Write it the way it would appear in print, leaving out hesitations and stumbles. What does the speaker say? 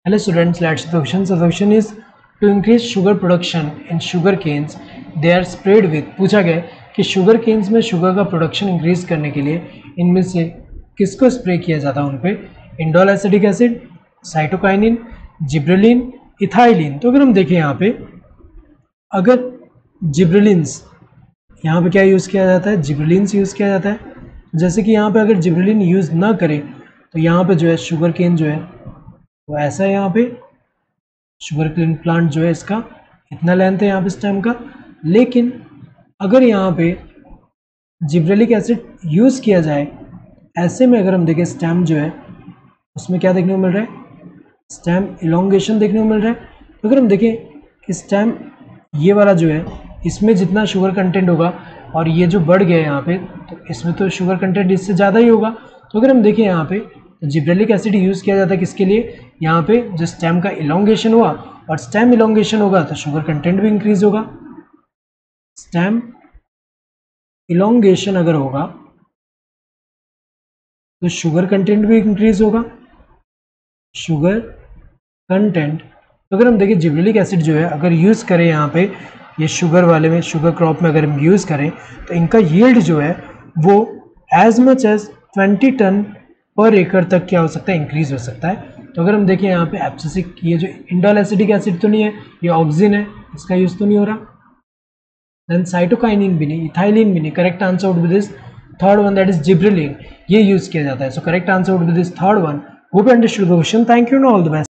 Hello students, let's see the question. So the question is to increase sugar production in sugar canes. They are sprayed with. पूछा गया कि sugar canes में sugar का production increase करने के लिए इनमें से किसको स्प्रे किया जाता है उन पे? Indole acetic acid, cytokinin, gibberellin, ethylene. तो अगर हम देखें यहाँ पे, अगर जिब्रेलिन्स यहाँ पे क्या यूज़ किया जाता है? जिब्रेलिन्स यूज़ किया जाता है. जैसे कि यहाँ पे अगर जिब्रेलिन यूज़ ना करें तो यहाँ पे जो है शुगर केन जो है वो ऐसा है. यहाँ पे शुगर केन प्लांट जो है इसका इतना लेंथ है यहाँ पे स्टेम का. लेकिन अगर यहाँ पे जिब्रेलिक एसिड यूज़ किया जाए, ऐसे में अगर हम देखें स्टेम जो है उसमें क्या देखने को मिल रहा है? स्टेम इलोंगेशन देखने को मिल रहा है. तो अगर हम देखें कि स्टेम ये वाला जो है इसमें जितना शुगर कंटेंट होगा और ये जो बढ़ गया है यहाँ पे, तो इसमें तो शुगर कंटेंट इससे ज़्यादा ही होगा. तो अगर हम देखें यहाँ पे तो जिब्रेलिक एसिड यूज़ किया जाता है किसके लिए? यहाँ पे जो स्टेम का इलोंगेशन हुआ, और स्टेम इलोंगेशन होगा तो शुगर कंटेंट भी इंक्रीज होगा. स्टेम इलोंगेशन अगर होगा तो शुगर कंटेंट भी इंक्रीज होगा. Sugar content. तो अगर हम देखें जिब्रेलिक एसिड जो है अगर यूज़ करें यहाँ पे ये शुगर वाले में, शुगर क्रॉप में अगर हम यूज़ करें तो इनका यील्ड जो है वो एज मच एज 20 टन पर एकड़ तक क्या हो सकता है? इंक्रीज हो सकता है. तो अगर हम देखें यहाँ पे एब्सिसिक, ये जो इंडोल एसिटिक एसिड तो नहीं है, ये ऑक्सिन है, इसका यूज़ तो नहीं हो रहा. देन साइटोकाइनिन भी नहीं, इथाइलिन भी नहीं. Correct answer would be this third one, that is gibberellin. ये यूज़ किया जाता है. So correct answer would be this third one. Hope you understood the question. Thank you and all the best.